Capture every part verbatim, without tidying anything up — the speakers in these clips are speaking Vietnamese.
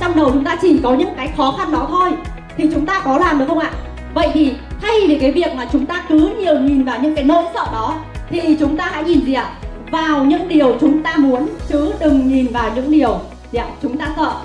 trong đầu chúng ta chỉ có những cái khó khăn đó thôi thì chúng ta có làm được không ạ? Vậy thì thay vì cái việc mà chúng ta cứ nhiều nhìn vào những cái nỗi sợ đó thì chúng ta hãy nhìn gì ạ? Vào những điều chúng ta muốn, chứ đừng nhìn vào những điều gì ạ? Chúng ta sợ.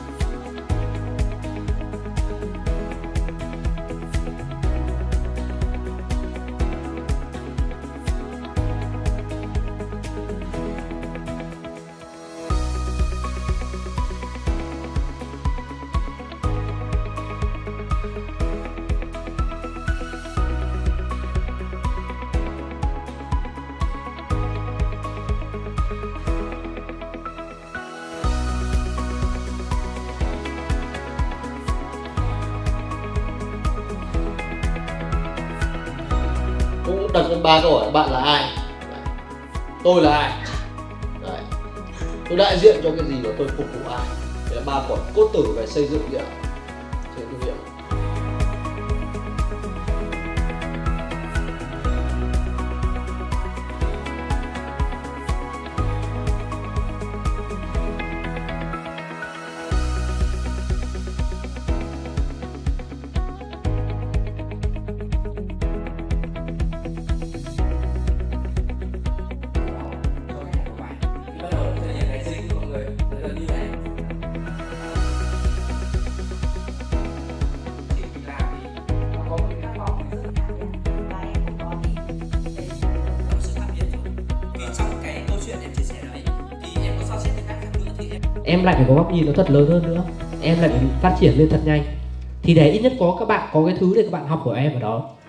Cũng đặt ra ba câu hỏi: bạn là ai? Tôi là ai? Đấy. Tôi đại diện cho cái gì và tôi phục vụ ai? Đấy là ba quả cốt tử về xây dựng gì ạ? Xây dựng thương hiệu. Em lại phải có góc nhìn nó thật lớn hơn nữa, em lại phải phát triển lên thật nhanh, thì để ít nhất có các bạn có cái thứ để các bạn học của em ở đó.